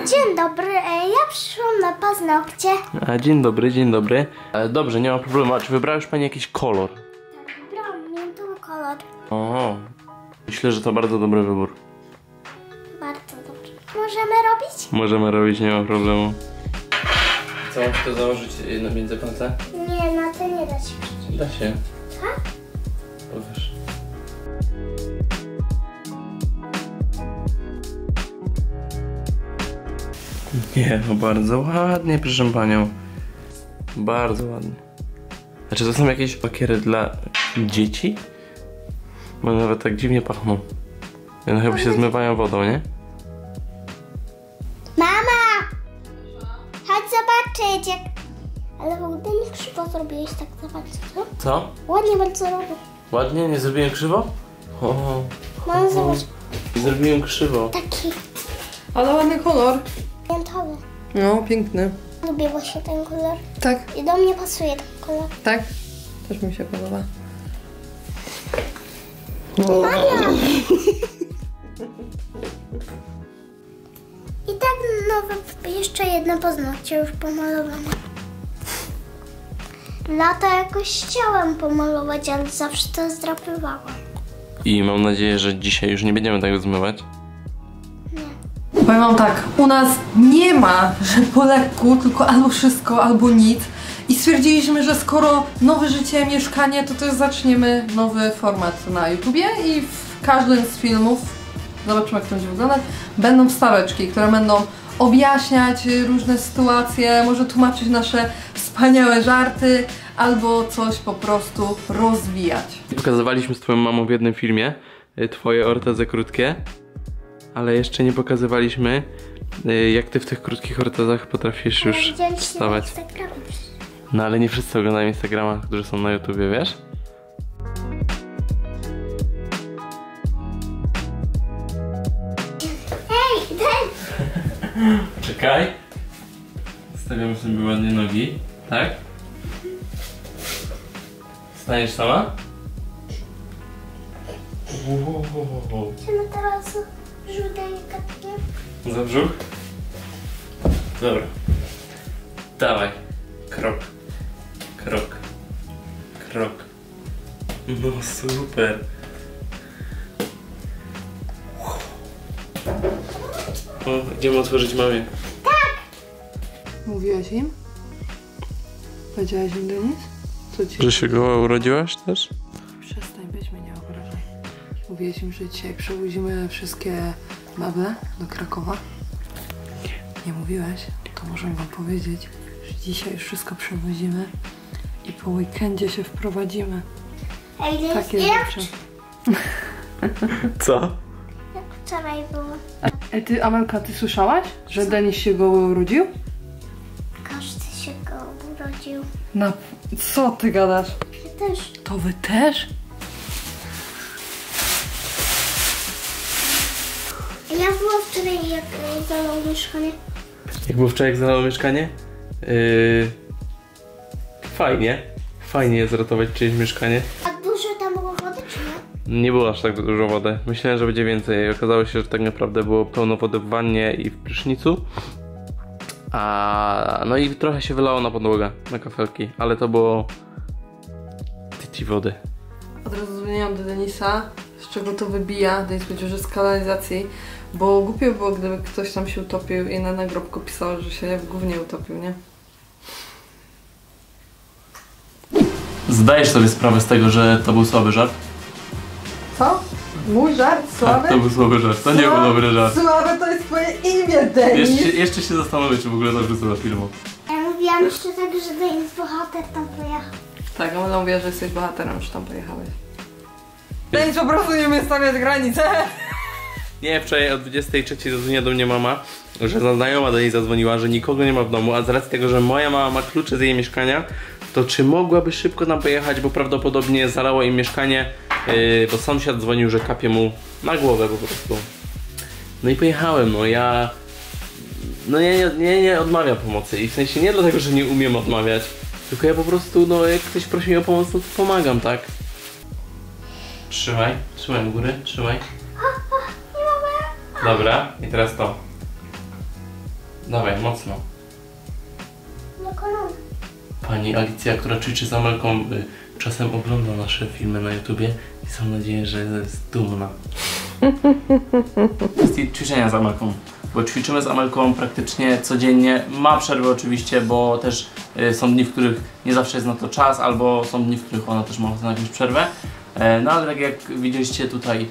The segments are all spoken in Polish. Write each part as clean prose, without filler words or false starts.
Dzień dobry, ja przyszłam na paznokcie. Dzień dobry, dzień dobry. Dobrze, nie ma problemu. A czy wybrała już pani jakiś kolor? Tak, wybrałam miętowy kolor. O, myślę, że to bardzo dobry wybór. Bardzo dobrze. Możemy robić? Możemy robić, nie ma problemu. Co, mam to założyć na między palce? Nie, na to nie da się. Da się. Tak? Powiesz. Nie, no bardzo ładnie, proszę panią. Bardzo ładnie. A czy to są jakieś lakiery dla dzieci? Bo nawet tak dziwnie pachną. One chyba się zmywają wodą, nie? Mama! Chodź zobaczyć jak... Ale w ogóle nie krzywo zrobiłeś, tak zobaczyć, co? Co? Ładnie bardzo robię. Ładnie? Nie zrobiłem krzywo? O, Mama, zobacz. zrobiłem krzywo. Taki Ale ładny kolor. miętowy. No, piękny. Lubię właśnie ten kolor. Tak, I do mnie pasuje ten kolor. tak. Też mi się podoba. I tak nowe, jeszcze jedno paznokcie już pomalowane. Lata jakoś chciałam pomalować, ale zawsze to zdrapywałam. I mam nadzieję, że dzisiaj już nie będziemy tego zmywać. Powiem wam tak, u nas nie ma, że po lekku, tylko albo wszystko, albo nic. I stwierdziliśmy, że skoro nowe życie, mieszkanie, to też zaczniemy nowy format na YouTubie i w każdym z filmów, zobaczymy jak to będzie wyglądać, będą wstaweczki, które będą objaśniać różne sytuacje, może tłumaczyć nasze wspaniałe żarty, albo coś po prostu rozwijać. Pokazywaliśmy z twoją mamą w jednym filmie twoje ortezy krótkie, ale jeszcze nie pokazywaliśmy, jak ty w tych krótkich ortezach potrafisz już wstawać. No ale nie wszyscy oglądają Instagrama, którzy są na YouTubie, wiesz? Hej, Czekaj. Stawiamy sobie ładnie nogi, tak? Staniesz sama? Chcemy teraz brzuch delikatnie. Za brzuch? Dobra. Dawaj. Krok. Krok. Krok. No super. O, idziemy otworzyć mamie. Mówiłaś im? Powiedziałaś im, Denis? Co ci? Że się go urodziłaś też? Przestań, być mnie nie obrażaj. Mówiłaś im, że dzisiaj przewozimy wszystkie meble do Krakowa? Nie mówiłeś? To możemy wam powiedzieć, że dzisiaj już wszystko przewozimy i po weekendzie się wprowadzimy. Ej, Takie jak rzeczy. Co? wczoraj było. Ej, ty, Amelka, ty słyszałaś, że Denis się go urodził? Każdy się go urodził. Na... Co ty gadasz? Ja też. To wy też? Ja byłam wczoraj jak zalał mieszkanie. Jak było wczoraj, jak zalało mieszkanie? Fajnie. Fajnie jest ratować czyjeś mieszkanie. A dużo tam było wody, czy nie? Nie było aż tak dużo wody. Myślałem, że będzie więcej. Okazało się, że tak naprawdę było pełno wody w wannie i w prysznicu. No i trochę się wylało na podłogę, na kafelki, ale to było tyci wody. Od razu dzwoniłam do Denisa, z czego to wybija. Denis powiedział, że z kanalizacji, bo głupio było, gdyby ktoś tam się utopił i na nagrobku pisało, że się w gównie utopił, nie? Zdajesz sobie sprawę z tego, że to był słaby żart? Co? Mój żart? Słaby? Tak, to był słaby żart, to nie był dobry żart. Słaby to jest twoje imię, Denis! Jeszcze się zastanowię, czy w ogóle dobrze do filmu. Ja mówiłam jeszcze tak, że Denis bohater tam pojechał. Tak, ona mówiła, że jesteś bohaterem, że tam pojechałeś. Denis po prostu nie umie stawiać granice! Nie, wczoraj o 23 zadzwoniła do mnie mama, że znajoma do niej zadzwoniła, że nikogo nie ma w domu, a z racji tego, że moja mama ma klucze z jej mieszkania, to czy mogłaby szybko tam pojechać, bo prawdopodobnie zalało im mieszkanie, bo sąsiad dzwonił, że kapie mu na głowę po prostu. No i pojechałem, no ja nie odmawiam pomocy i w sensie nie dlatego, że nie umiem odmawiać, tylko ja po prostu, no jak ktoś prosi mnie o pomoc, no to pomagam, tak? Trzymaj u góry, trzymaj. Dobra, i teraz to. Dawaj, mocno. Na kolana. Pani Alicja, która ćwiczy z Amelką, czasem ogląda nasze filmy na YouTubie i mam nadzieję, że jest dumna. Kwestii ćwiczenia z Amelką, bo ćwiczymy z Amelką praktycznie codziennie. Ma przerwy oczywiście, bo też są dni, w których nie zawsze jest na to czas, albo są dni, w których ona też ma ochotę na jakąś przerwę. No ale tak jak widzieliście tutaj,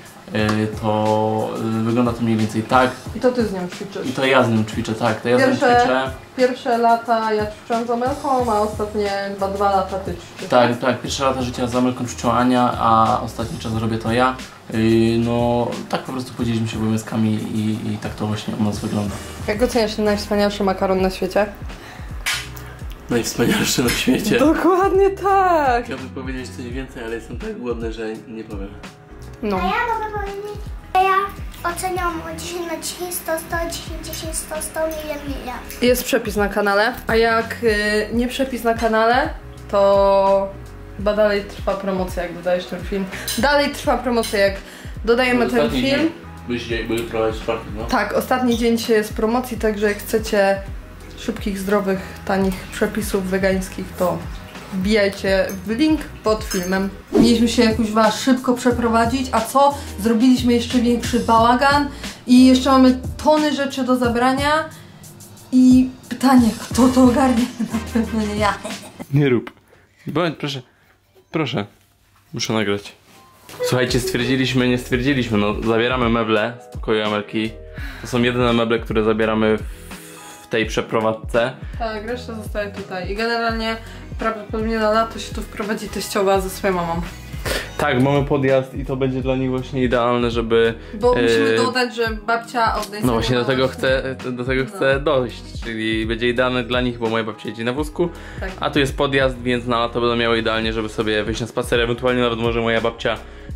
to wygląda to mniej więcej tak. I to ty z nią ćwiczysz. I to ja z nią ćwiczę, tak. To ja z nią ćwiczę. Pierwsze lata ja ćwiczyłam z Amelką, a ostatnie 2 lata ty ćwiczysz. Tak, tak. Pierwsze lata życia z Amelką ćwiczyła Ania, a ostatni czas robię to ja. No tak po prostu podzieliliśmy się obowiązkami i tak to właśnie u nas wygląda. Jak oceniasz ten najwspanialszy makaron na świecie? Najwspanialszy na świecie. Dokładnie tak! Chciałbym powiedzieć coś więcej, ale jestem tak głodny, że nie powiem. No. A ja mogę powiedzieć. Ja oceniam od 10 na 10, 100, 100, 10, 10, 100, 100, milion. Jest przepis na kanale, a jak nie przepis na kanale, to chyba dalej trwa promocja, jak dodajesz ten film. Dalej trwa promocja, jak dodajemy ten film. Były prowadzić czwartek, no? Tak, ostatni dzień dzisiaj jest promocji, także jak chcecie szybkich, zdrowych, tanich przepisów wegańskich, to wbijajcie w link pod filmem. Mieliśmy się jakoś szybko przeprowadzić, a co? Zrobiliśmy jeszcze większy bałagan i jeszcze mamy tony rzeczy do zabrania i pytanie, kto to ogarnie? Na pewno nie ja. Nie rób. Bądź, proszę. Proszę. Muszę nagrać. Słuchajcie, nie stwierdziliśmy, no zabieramy meble z pokoju Amelki. To są jedyne meble, które zabieramy w tej przeprowadzce. Tak, reszta zostaje tutaj i generalnie prawdopodobnie na lato się tu wprowadzi teściowa ze swoją mamą. Tak, mamy podjazd i to będzie dla nich właśnie idealne, żeby... Bo musimy dodać, że babcia oddaje. No właśnie do tego chcę dojść, czyli będzie idealne dla nich, bo moja babcia jedzie na wózku, tak. A tu jest podjazd, więc na lato będą miały idealnie, żeby sobie wyjść na spacer, ewentualnie nawet może moja babcia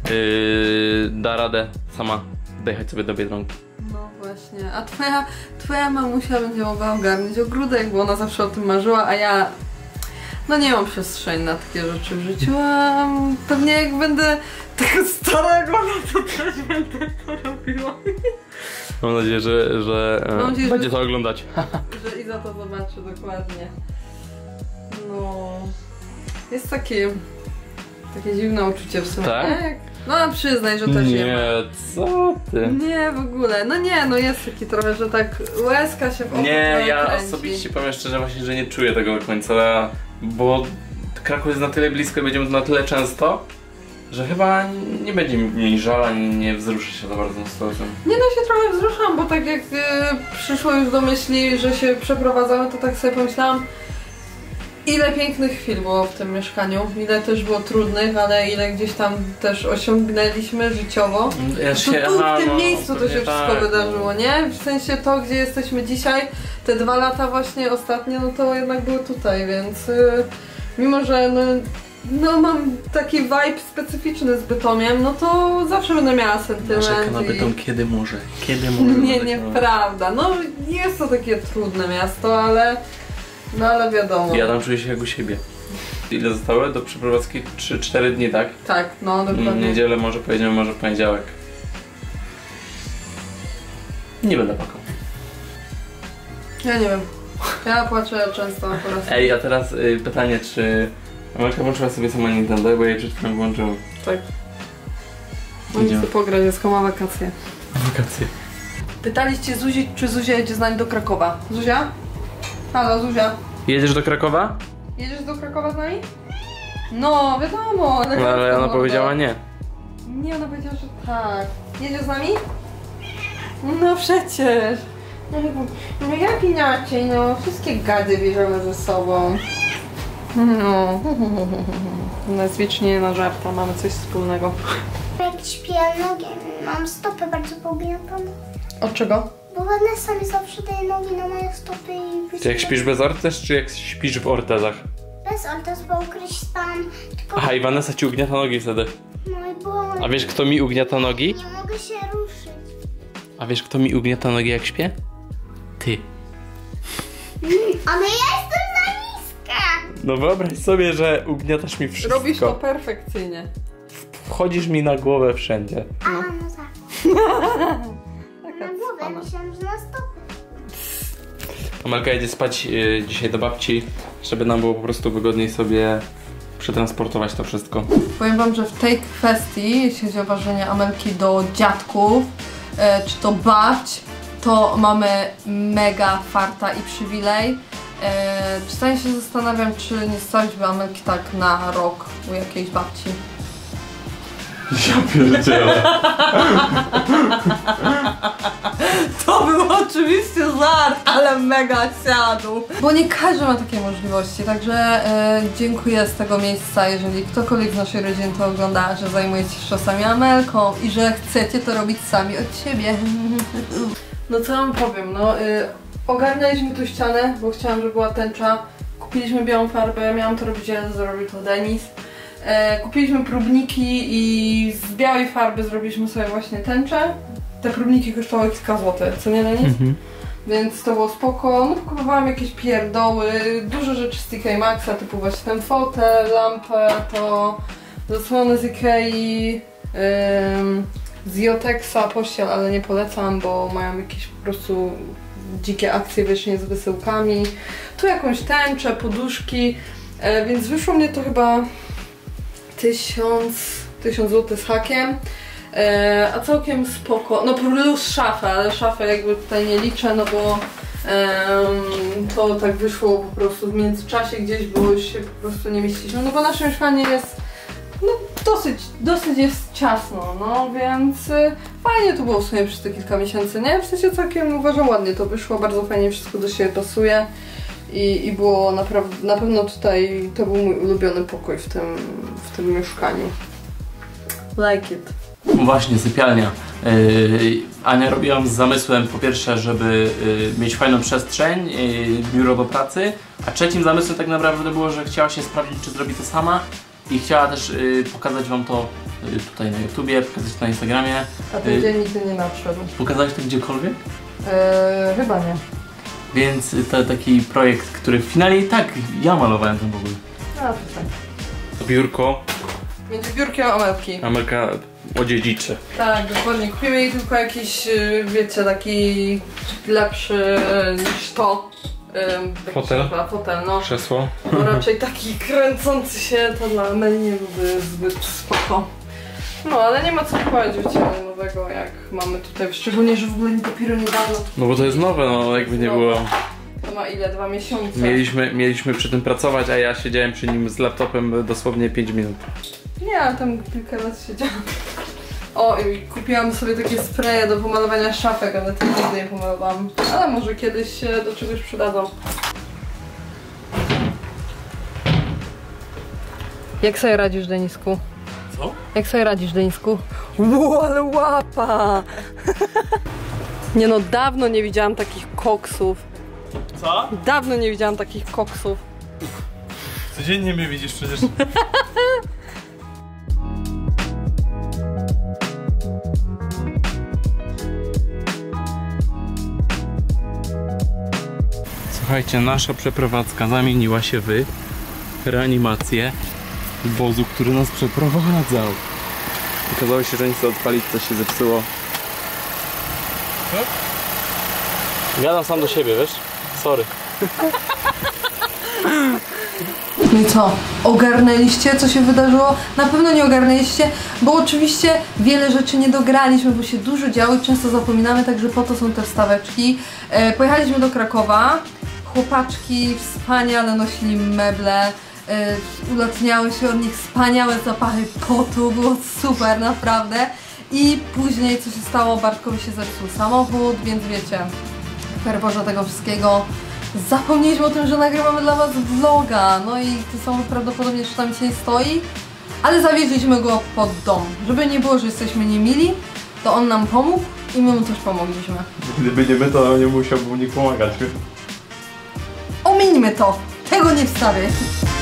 da radę sama dojechać sobie do Biedronki. No właśnie, a twoja mamusia będzie mogła ogarnąć ogródek, bo ona zawsze o tym marzyła, a ja... No nie mam przestrzeni na takie rzeczy w życiu, a pewnie jak będę taka starego, no to też będę to robiła. Mam nadzieję, że będzie to oglądać. Że Iza to zobaczy dokładnie. No... Jest takie dziwne uczucie w sumie, tak? Nie? No przyznaj, że też nie ma. Co ty? Nie, w ogóle. No nie, no jest taki trochę, że tak łezka się w oku. Nie, ja kręci. Osobiście powiem szczerze właśnie, że nie czuję tego do końca, bo Kraków jest na tyle blisko i będziemy tu na tyle często, że chyba nie będzie mi żal, ani nie wzruszy się za bardzo z tym. Nie, no się trochę wzruszam, bo tak jak przyszło już do myśli, że się przeprowadzamy, to tak sobie pomyślałam, ile pięknych chwil było w tym mieszkaniu, ile też było trudnych, ale ile gdzieś tam też osiągnęliśmy życiowo. W tym miejscu to się wszystko wydarzyło, nie? W sensie to, gdzie jesteśmy dzisiaj, te 2 lata właśnie ostatnie, no to jednak były tutaj, więc mimo, że no mam taki vibe specyficzny z Bytomiem, no to zawsze będę miała sentyment. Narzeka na Bytom, kiedy może. Nie, nieprawda. No jest to takie trudne miasto, ale... No ale wiadomo. Ja tam czuję się jak u siebie. Ile zostało do przeprowadzki? 3-4 dni, tak? Tak, no dokładnie. Niedzielę może pojedziemy, może w poniedziałek. Nie będę płakał. Ja nie wiem. Ja płaczę często po raz. Ej, a teraz pytanie, czy Amelka włączyła sobie sama Nintendo, bo jej przed chwilą włączył. Tak. Oni chcę pograć, jest ma wakacje. Wakacje. Pytaliście Zuzi, czy Zuzia jedzie z nami do Krakowa. Zuzia? Halo, Zuzia. Jedziesz do Krakowa? Jedziesz do Krakowa z nami? No, wiadomo. No, ale ona powiedziała nie. Nie, ona powiedziała, że tak. Jedziesz z nami? No przecież. No jak inaczej, no. Wszystkie gady bierzemy ze sobą. No. Ona jest wiecznie na żarta, mamy coś wspólnego. Jak śpię nogi, mam stopy bardzo pougniętone. Od czego? Bo Vanessa mi zawsze daje nogi na moje stopy i... Ty jak śpisz bez ortez, czy jak śpisz w ortezach? Bez ortez, bo ukryć tam... Tylko... Aha, i Vanessa ci ugniata nogi wtedy. No i było... A wiesz, kto mi ugniata nogi? Nie mogę się ruszyć. A wiesz, kto mi ugniata nogi jak śpię? Ty. Ale ja jestem za niska! No wyobraź sobie, że ugniatasz mi wszystko. Robisz to perfekcyjnie. Wchodzisz mi na głowę wszędzie. A, no tak. Na głowę, myślałam, że na stopy. Amelka jedzie spać dzisiaj do babci, żeby nam było po prostu wygodniej sobie przetransportować to wszystko. Powiem wam, że w tej kwestii, jeśli chodzi o ważenie Amelki do dziadków, czy to babć, to mamy mega farta i przywilej. Czasami się zastanawiam, czy nie stawićby Amelki tak na rok u jakiejś babci. Ja pierdzielę. To był oczywiście żart, ale mega siadł. Bo nie każdy ma takie możliwości, także dziękuję z tego miejsca, jeżeli ktokolwiek z naszej rodziny to ogląda, że zajmujecie się czasami Amelką i że chcecie to robić sami od siebie. No co wam powiem, no ogarnęliśmy tu ścianę, bo chciałam, żeby była tęcza. Kupiliśmy białą farbę, miałam to robić ja, zrobił to Denis. Kupiliśmy próbniki i z białej farby zrobiliśmy sobie właśnie tęczę. Te próbniki kosztowały kilka złotych, co nie, Denis? Więc to było spoko. No kupowałam jakieś pierdoły, dużo rzeczy z TK Maxa, typu właśnie ten fotel, lampę, to zasłony z Ikei, z Jotexa pościel, ale nie polecam, bo mają jakieś po prostu dzikie akcje wiecznie z wysyłkami. Tu jakąś tęczę, poduszki, więc wyszło mnie to chyba 1000 zł z hakiem, a całkiem spoko, no plus szafę, ale szafę jakby tutaj nie liczę, no bo to tak wyszło po prostu w międzyczasie gdzieś, bo już się po prostu nie mieściliśmy, no bo nasze mieszkanie jest no dosyć jest ciasno, no więc fajnie to było w sumie przez te kilka miesięcy, nie? W sensie całkiem uważam ładnie to wyszło, bardzo fajnie wszystko do siebie pasuje. I było naprawdę, na pewno tutaj, to był mój ulubiony pokój w tym mieszkaniu. Like it. Właśnie, sypialnia. Ania robiła z zamysłem, po pierwsze, żeby mieć fajną przestrzeń, biuro do pracy, a trzecim zamysłem tak naprawdę było, że chciała się sprawdzić, czy zrobi to sama i chciała też pokazać wam to tutaj na YouTubie, pokazać to na Instagramie. A ten dzień nigdy nie nadszedł. Pokazałeś to gdziekolwiek? Chyba nie. Więc to taki projekt, który w finale i tak ja malowałem ten pokój. A, to tak. To biurko. Między biurkiem a Amelki. Amelka odziedziczy. Tak, dokładnie. Kupimy jej tylko jakiś, wiecie, taki lepszy niż to. Fotel? Fotel, no. Krzesło. Bo raczej taki kręcący się to dla Ameli nie byłby zbyt spoko. No, ale nie ma co kupować nowego, jak mamy tutaj, szczególnie, że w ogóle dopiero niedawno. No bo to jest nowe, no jakby nie było. To ma ile? 2 miesiące? Mieliśmy przy tym pracować, a ja siedziałem przy nim z laptopem dosłownie 5 minut. Nie, tam kilka razy siedziałam. O, i kupiłam sobie takie spreje do pomalowania szafek, ale tym nigdy nie pomalowałam. Ale może kiedyś się do czegoś przydadzą. Jak sobie radzisz, Denisku? Co? Jak sobie radzisz, Denisku? Ło, ale łapa! Nie no, dawno nie widziałam takich koksów. Co? Dawno nie widziałam takich koksów. Codziennie mnie widzisz przecież. Słuchajcie, nasza przeprowadzka zamieniła się w reanimację wozu, który nas przeprowadzał. Okazało się, że nie chcę odpalić, coś się zepsuło. Gadam sam do siebie, wiesz? Sorry. No i co? Ogarnęliście, co się wydarzyło? Na pewno nie ogarnęliście, bo oczywiście wiele rzeczy nie dograliśmy, bo się dużo działo i często zapominamy, także po to są te wstaweczki. Pojechaliśmy do Krakowa. Chłopaczki wspaniale nosili meble, ulatniały się od nich wspaniałe zapachy potu, było super, naprawdę. I później co się stało, Bartkowi się zepsuł samochód, więc wiecie, w ferworze tego wszystkiego zapomnieliśmy o tym, że nagrywamy dla was vloga. No i ten samochód prawdopodobnie jeszcze tam dzisiaj stoi, ale zawieźliśmy go pod dom. Żeby nie było, że jesteśmy niemili, to on nam pomógł i my mu też pomogliśmy. Gdyby nie my, to nie musiałbym nikt pomagać. Omińmy to! Tego nie wstawię!